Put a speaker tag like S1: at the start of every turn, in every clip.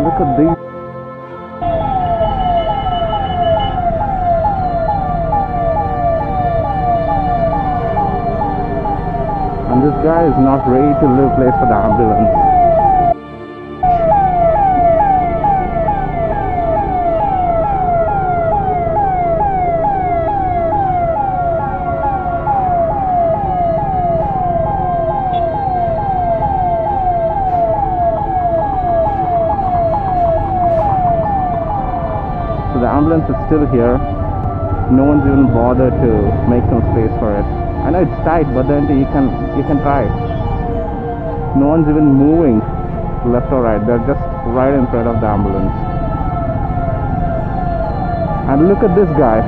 S1: Look at these. And this guy is not ready to leave place for the ambulance. So the ambulance is still here. No one's even bothered to make some space for it. I know it's tight, but then you can try. No one's even moving left or right. They're just right in front of the ambulance. And look at this guy.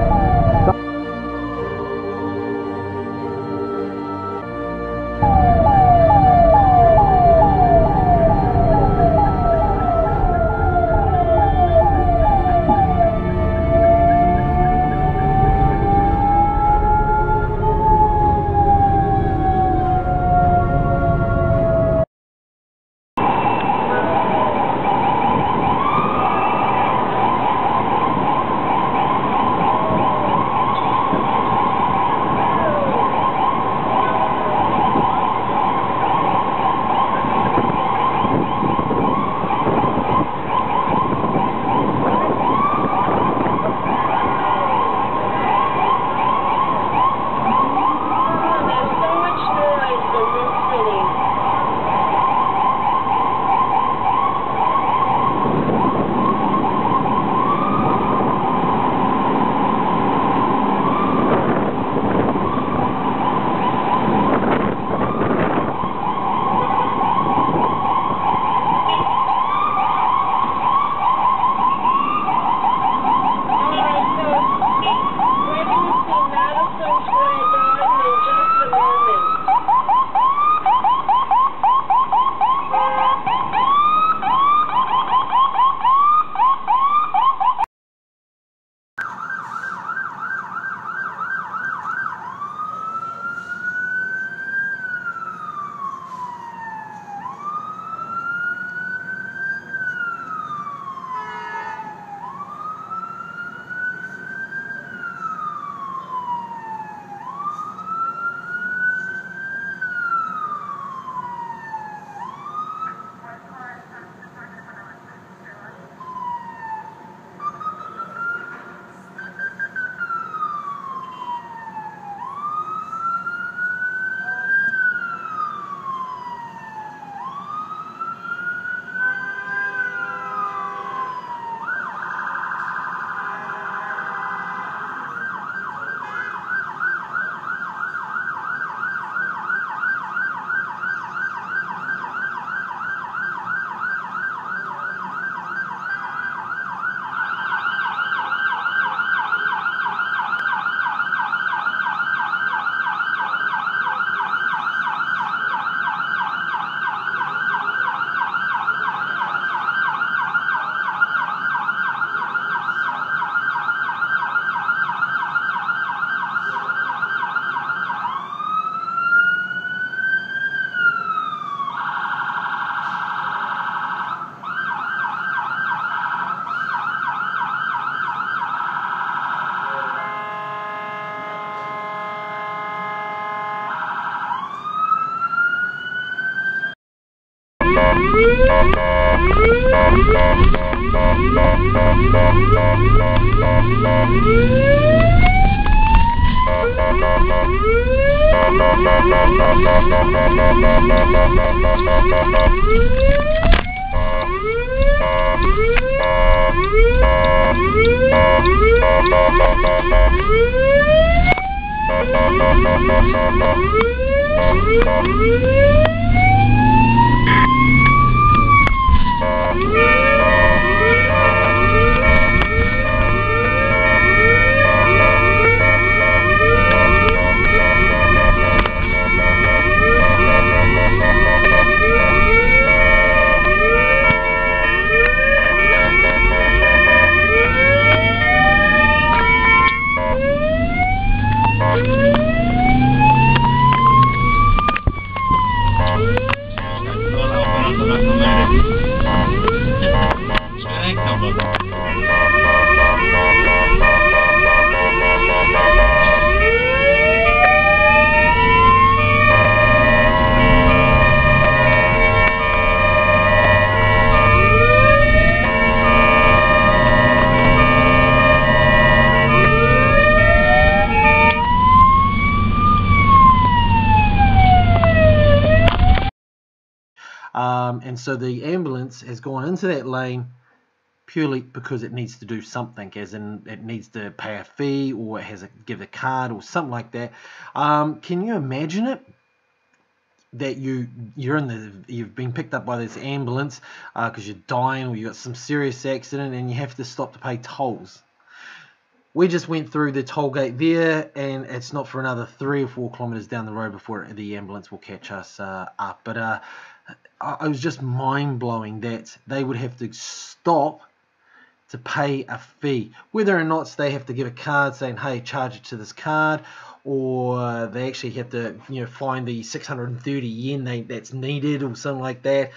S2: And so the ambulance has gone into that lane purely because it needs to do something, as in it needs to pay a fee, or it has to give a card or something like that. Can you imagine it? That you've been picked up by this ambulance because you're dying, or you got some serious accident, and you have to stop to pay tolls. We just went through the toll gate there, and it's not for another 3 or 4 kilometers down the road before the ambulance will catch us up. But it was just mind-blowing that they would have to stop to pay a fee, whether or not they have to give a card saying, hey, charge it to this card, or they actually have to, find the 630 yen that's needed, or something like that,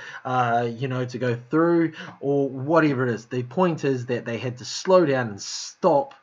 S2: to go through, or whatever it is. The point is that they had to slow down and stop